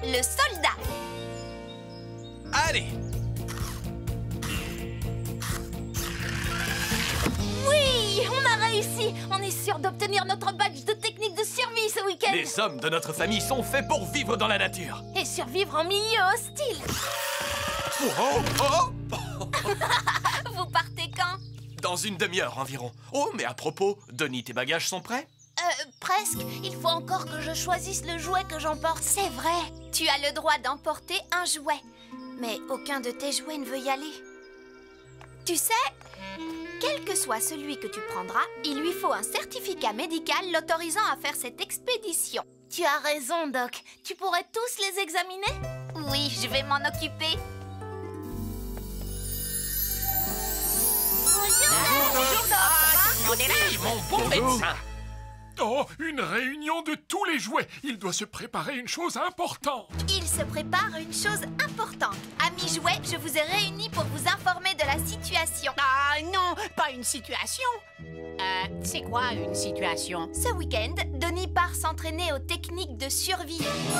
le soldat. Allez! Oui, on a réussi. On est sûr d'obtenir notre badge de technique de survie ce week-end. Les hommes de notre famille sont faits pour vivre dans la nature. Et survivre en milieu hostile. Oh, oh. Vous partez quand? Dans une demi-heure environ. Oh, mais à propos, Denis, tes bagages sont prêts? Presque. Il faut encore que je choisisse le jouet que j'emporte. C'est vrai. Tu as le droit d'emporter un jouet. Mais aucun de tes jouets ne veut y aller. Tu sais, quel que soit celui que tu prendras, il lui faut un certificat médical l'autorisant à faire cette expédition. Tu as raison, Doc. Tu pourrais tous les examiner? Oui, je vais m'en occuper. Bonjour, Doc. On est là. Mon bon médecin! Oh, une réunion de tous les jouets. Il doit se préparer une chose importante. Il se prépare une chose importante. Amis jouets, je vous ai réunis pour vous informer de la situation. Ah non, pas une situation. C'est quoi une situation? Ce week-end, Denis part s'entraîner aux techniques de survie.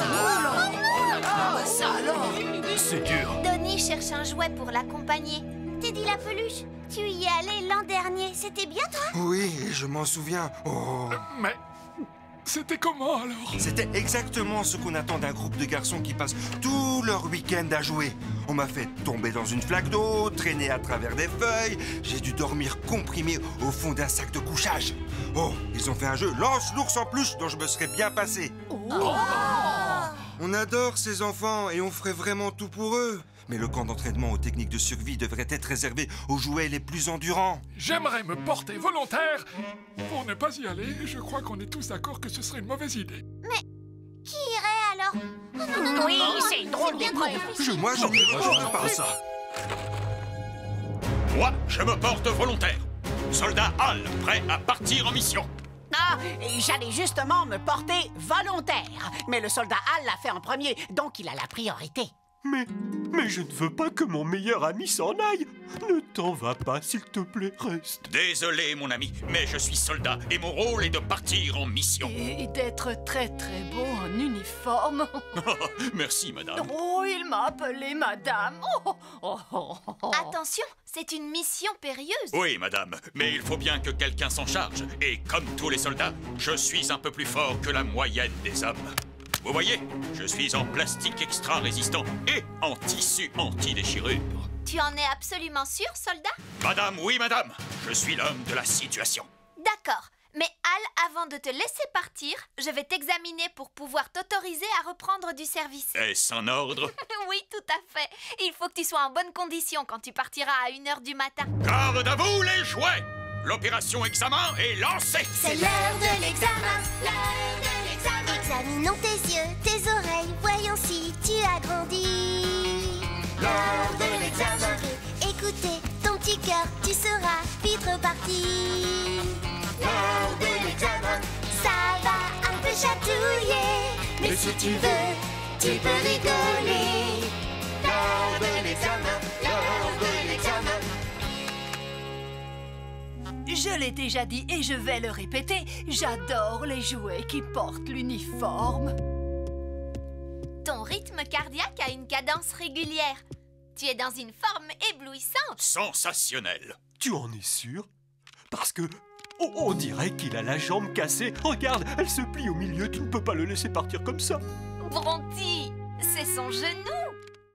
Ça alors? C'est dur. Denis cherche un jouet pour l'accompagner. Teddy la peluche, tu y es allé l'an dernier. C'était bien, toi? Oui, je m'en souviens. Oh. Mais c'était comment alors? C'était exactement ce qu'on attend d'un groupe de garçons qui passent tout leur week-end à jouer. On m'a fait tomber dans une flaque d'eau, traîner à travers des feuilles. J'ai dû dormir comprimé au fond d'un sac de couchage. Oh, ils ont fait un jeu Lance l'ours en peluche dont je me serais bien passé. On adore ces enfants et on ferait vraiment tout pour eux. Mais le camp d'entraînement aux techniques de survie devrait être réservé aux jouets les plus endurants. J'aimerais me porter volontaire pour ne pas y aller. Je crois qu'on est tous d'accord que ce serait une mauvaise idée. Qui irait alors? Oui, c'est une drôle d'épreuve. Moi, je n'y retourne pas. ça. Moi, je me porte volontaire. Soldat Hall, prêt à partir en mission. Ah, et j'allais justement me porter volontaire. Mais le soldat Hall l'a fait en premier, donc il a la priorité. Mais je ne veux pas que mon meilleur ami s'en aille. Ne t'en va pas, s'il te plaît, reste. Désolé, mon ami, mais je suis soldat et mon rôle est de partir en mission. Et d'être très très beau en uniforme. Merci, madame. Oh, il m'a appelé madame. Attention, c'est une mission périlleuse. Oui, madame, mais il faut bien que quelqu'un s'en charge. Et comme tous les soldats, je suis un peu plus fort que la moyenne des hommes. Vous voyez, je suis en plastique extra résistant et en tissu anti-déchirure. Tu en es absolument sûr, soldat? Madame, oui, madame, je suis l'homme de la situation. D'accord. Mais Hal, avant de te laisser partir, je vais t'examiner pour pouvoir t'autoriser à reprendre du service. Est-ce un ordre? Oui, tout à fait. Il faut que tu sois en bonne condition quand tu partiras à 1h du matin. Garde à vous, les jouets! L'opération examen est lancée! C'est l'heure de l'examen, l'heure de l'examen. Examinons tes yeux, tes oreilles, voyons si tu as grandi. L'heure de l'examen. Écoutez ton petit cœur, tu seras vite reparti. L'heure de l'examen. Ça va un peu chatouiller, mais si tu veux, tu peux rigoler. L'heure de l'examen, l'heure de l'examen. Je l'ai déjà dit et je vais le répéter, j'adore les jouets qui portent l'uniforme. Ton rythme cardiaque a une cadence régulière. Tu es dans une forme éblouissante. Sensationnel. Tu en es sûr? Parce que on dirait qu'il a la jambe cassée. Regarde, elle se plie au milieu. Tu ne peux pas le laisser partir comme ça. Bronty, c'est son genou.